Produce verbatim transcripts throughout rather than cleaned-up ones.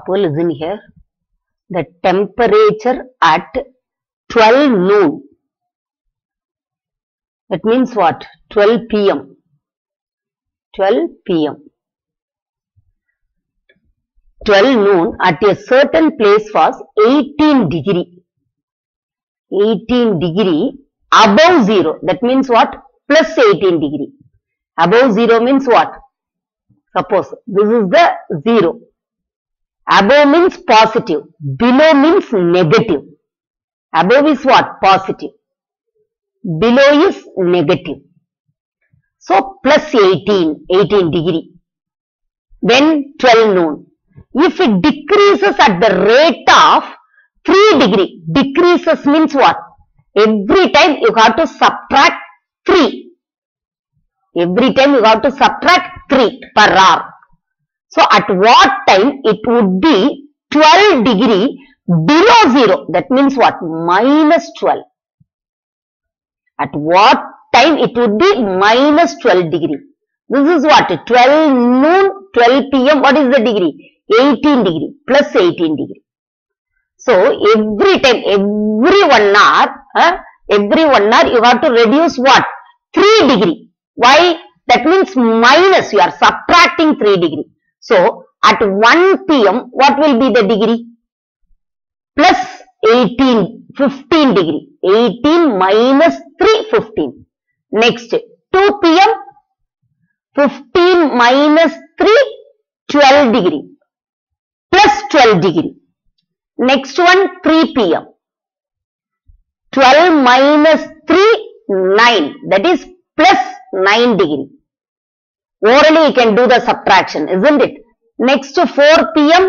listen here. The temperature at twelve noon. That means what? twelve p m twelve p m twelve noon at a certain place was eighteen degree. eighteen degree above zero. That means what? Plus eighteen degree. Above zero means what? Suppose this is the zero. Above means positive. Below means negative. Above is what? Positive. Below is negative. So plus eighteen, eighteen degree. Then twelve noon. If it decreases at the rate of three degree. Decreases means what? Every time you have to subtract three. Every time you have to subtract three per hour. So at what time it would be twelve degree below zero? That means what? Minus twelve. At what time it would be minus twelve degree? This is what? twelve noon, twelve p m What is the degree? eighteen degree plus eighteen degree. So every time, every one hour, huh, every one hour you have to reduce what? three degree. Why? That means minus, you are subtracting three degree. So at one p m what will be the degree? Plus eighteen, fifteen degree. eighteen minus three, fifteen. Next, two p m fifteen minus three, twelve degree. Plus twelve degree. Next one, three p m twelve minus three, nine. That is plus nine degree. Orally you can do the subtraction, isn't it? Next, four p m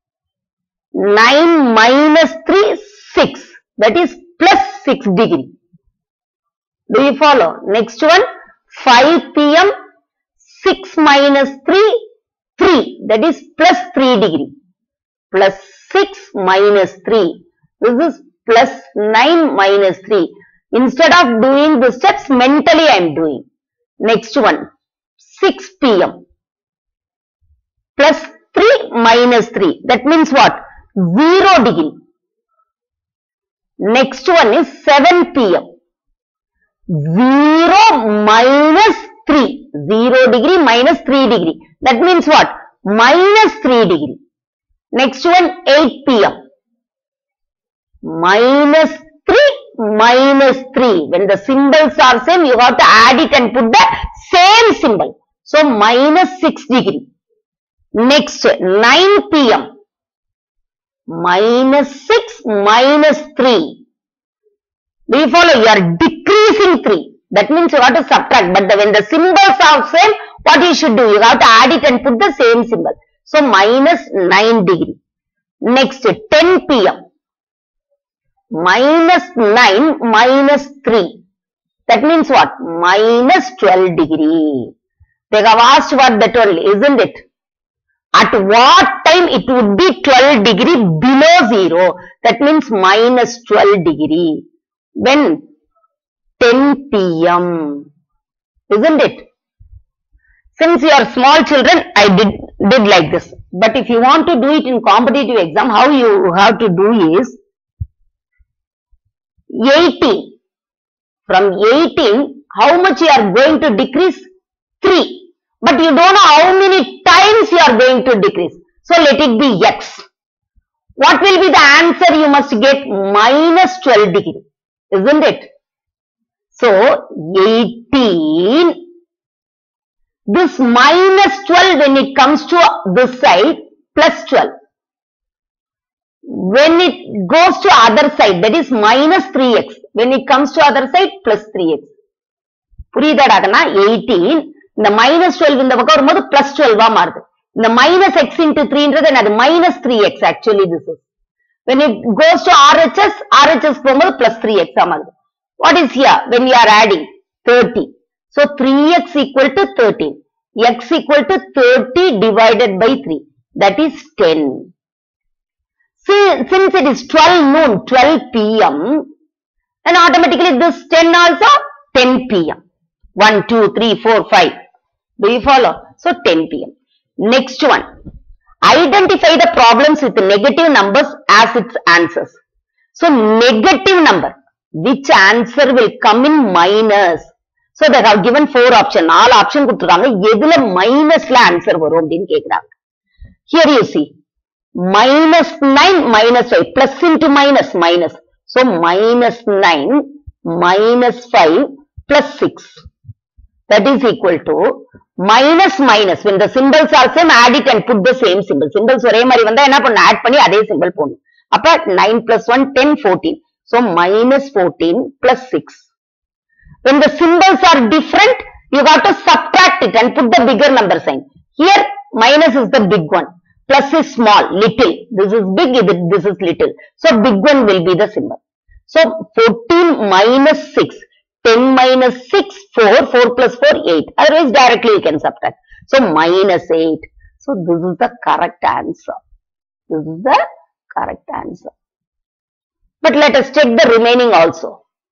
nine minus three, six. That is plus six degree. Do you follow? Next one, five p m six minus three, three. That is plus three degree. Plus six minus three. This is plus nine minus three. Instead of doing the steps, mentally I am doing. Next one, six p m plus three minus three. That means what? zero degree. Next one is seven p m zero minus three. zero degree minus three degree. That means what? Minus three degree. Next one, eight p m minus three minus three. When the symbols are same, you have to add it and put the same symbol. So minus six degree. Next, nine p m minus six minus three. Do you follow? You are decreasing three. That means you have to subtract. But the, when the symbols are same, what you should do? You have to add it and put the same symbol. So minus nine degree. Next, ten p m minus nine minus three. That means what? Minus twelve degree. They have asked what that only, isn't it? At what time it would be twelve degree below zero? That means minus twelve degree. When? ten p m Isn't it? Since you are small children, I did, did like this. But if you want to do it in competitive exam, how you have to do is eighteen. From eighteen, how much you are going to decrease? three. But you don't know how many times you are going to decrease. So let it be x. What will be the answer? You must get minus twelve degree. Isn't it? So eighteen. This minus twelve when it comes to this side, plus twelve. When it goes to other side, that is minus three x. When it comes to other side, plus three x. eighteen. The minus twelve in the vakam plus twelve ah the minus x into three into then minus three x actually this is. When it goes to R H S, R H S plus three x ah What is here? When we are adding thirty. So three x equal to thirteen. X equal to thirty divided by three. That is ten. See, since it is twelve noon, twelve p m, then automatically this ten also ten p m one, two, three, four, five. Do you follow? So ten p m Next one. Identify the problems with negative numbers as its answers. So negative number, which answer will come in minus? So they have given four options. All option கொடுத்துருக்காங்க. எதுல minusல answer வரும் அப்படின்னு கேக்குறாங்க. Here you see. Minus nine minus five. Plus into minus minus. So minus nine minus five plus six. That is equal to minus minus. When the symbols are same, add it and put the same symbol. Symbols ஒரே மாதிரி வந்தா என்ன பண்ணணும்? Add பண்ணி அதே symbol போடணும். அப்ப nine plus one, ten, fourteen. So minus fourteen plus six. When the symbols are different, you got to subtract it and put the bigger number sign. Here minus is the big one. Plus is small, little. This is big, this is little. So big one will be the symbol. So fourteen minus six. ten minus six, four. four plus four, eight. Otherwise directly you can subtract. So minus eight. So this is the correct answer. This is the correct answer. But let us check the remaining also.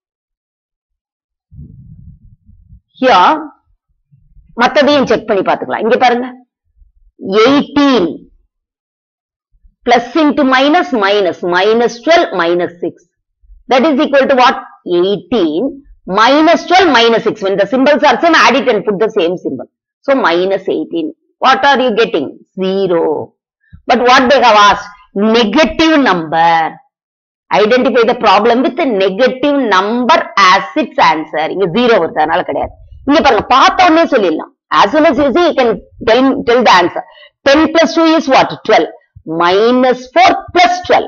Here, மத்ததையும் check பண்ணி பார்த்துக்கலாம். இங்க பாருங்க. eighteen plus into minus minus minus twelve minus six. That is equal to what? eighteen minus twelve minus six. When the symbols are same, add it and put the same symbol. So minus eighteen. What are you getting? Zero. But what they have asked? Negative number. Identify the problem with a negative number as its answer. இங்க zero வருது, அதனால கிடையாது. இங்க பாருங்க, பார்த்த உடனே சொல்லிடலாம். As soon as you see, you can tell, tell the answer. ten plus two is what? twelve. Minus four plus twelve.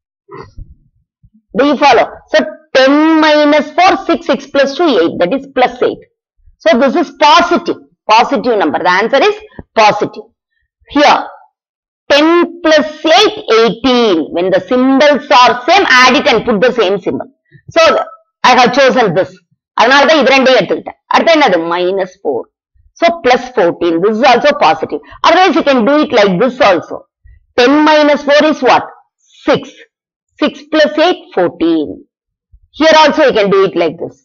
Do you follow? So ten minus four, six, six plus two, eight. That is plus eight. So this is positive. Positive number. The answer is positive. Here, ten plus eight, eighteen. When the symbols are same, add it and put the same symbol. So I have chosen this. அதனால தான் இது ரெண்டையும் எடுத்துக்கிட்டேன். அடுத்து என்னது? minus four. So plus fourteen. This is also positive. Otherwise you can do it like this also. ten minus four is what? six. six plus eight, fourteen. Here also you can do it like this.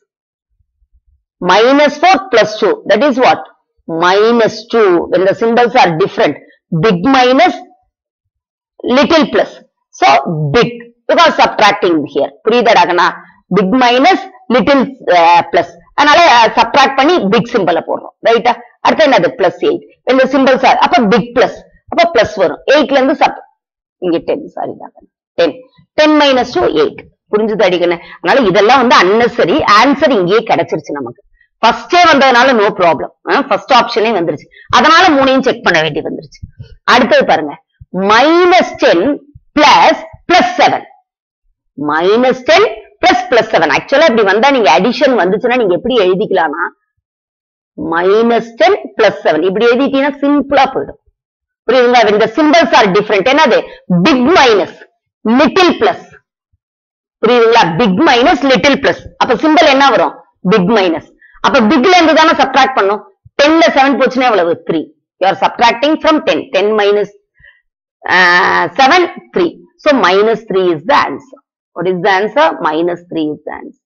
Minus four plus two. That is what? Minus two. When the symbols are different. Big minus, little plus. So big. Because subtracting here. புரியுதாடாகனா? Big minus, little uh, plus. அதனால subtract பண்ணி big symbol போடுறோம். ரைட்டா? அடுத்து என்னது? plus eight. When the symbols are, அப்ப big plus. அப்ப plus வரும். eight ல இருந்து sub. இங்க ten. சாரி தான். ten. ten minus two, eight. புரிஞ்சுது அடிக்கணும். அதனால இதெல்லாம் வந்து unnecessary. Answer இங்கேயே கிடைச்சிருச்சு நமக்கு. ஃபர்ஸ்டே வந்ததுனால நோ ப்ராப்ளம். ஃபர்ஸ்ட் ஆப்ஷனே வந்துருச்சு. அதனால மூணையும் செக் பண்ண வேண்டி வந்துருச்சு. அடுத்தது பாருங்க. minus ten plus plus seven. minus ten plus plus seven. ஆக்சுவலா இப்படி வந்தா நீங்க அடிஷன் வந்துச்சுன்னா நீங்க எப்படி எழுதிக்கலாம்னா minus ten plus seven. இப்படி எழுதிட்டீங்கன்னா சிம்பிளா போயிடும். புரியுதுங்களா? when the symbols are different. என்னது? big minus, little plus. புரியுதுங்களா? big minus, little plus. அப்ப சிம்பிள் என்ன வரும்? big minus. அப்ப bigல இருந்து தானே subtract பண்ணும். ten ல seven போச்சுன்னா எவ்வளவு? three. You are subtracting from ten. ten minus uh, seven, three. So minus three is the answer. What is the answer? Minus three is the answer.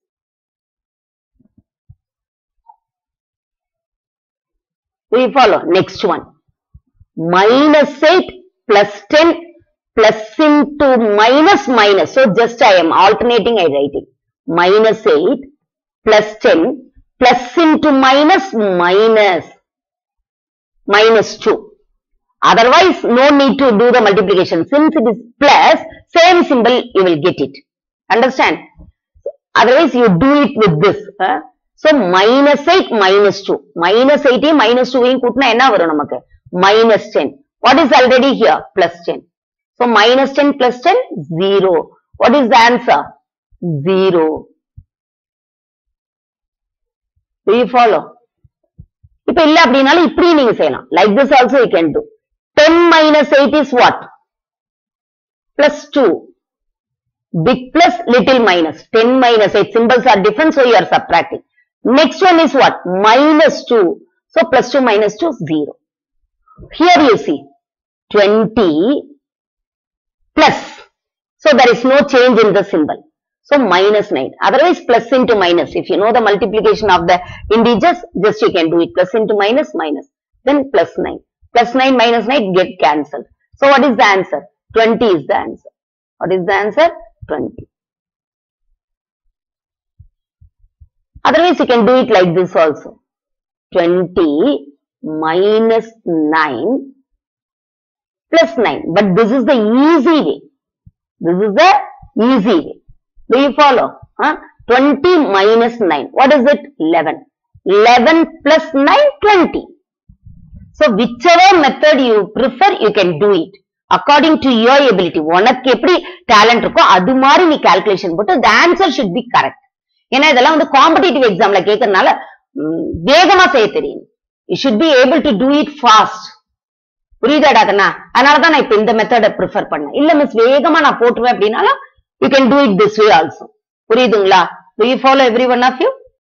Do you follow? Next one. Minus eight plus ten plus into minus minus. So just I am alternating, I write it. Minus eight plus ten plus into minus minus minus two. Otherwise, no need to do the multiplication. Since it is plus, same symbol, you will get it. Understand? Otherwise, you do it with this. Huh? So, minus eight, minus two. Minus eight, minus two, minus ten. What is already here? Plus ten. So, minus ten plus ten, zero. What is the answer? zero. Do you follow? இப்போ இல்ல அப்படினாலும் இப்படி நீங்க செய்யலாம். Like this also you can do. ten minus eight is what? Plus two. Big plus, little minus. ten minus eight. Symbols are different, so you are subtracting. Next one is what? Minus two. So plus two minus two, zero. Here you see. twenty plus. So there is no change in the symbol. So minus nine. Otherwise plus into minus. If you know the multiplication of the integers, just you can do it. Plus into minus, minus. Then plus nine. Plus nine minus nine get cancelled. So what is the answer? twenty is the answer. What is the answer? twenty. Otherwise you can do it like this also. twenty minus nine plus nine. But this is the easy way. This is the easy way. Do you follow? Huh? twenty minus nine. What is it? eleven. eleven plus nine, twenty. So whichever method you prefer, you can do it. According to your ability. உனக்கு எப்படி talent இருக்கோ அது மாதிரி நீ calculation போட்டு the answer should be correct. ஏன்னா இதெல்லாம் வந்து காம்படிட்டிவ் எக்ஸாம்ல கேட்கறதுனால வேகமா செய்ய தெரியும். You should be able to do it fast. புரியுதாடா கண்ணா? அதனாலதான் நான் இப்ப இந்த மெத்தட ப்ரிஃபர் பண்ணேன். இல்ல மிஸ் வேகமா நான் போட்டுருவேன் அப்படின்னாலும் you can do it this way also. புரியுதுங்களா? Do you follow every one of you?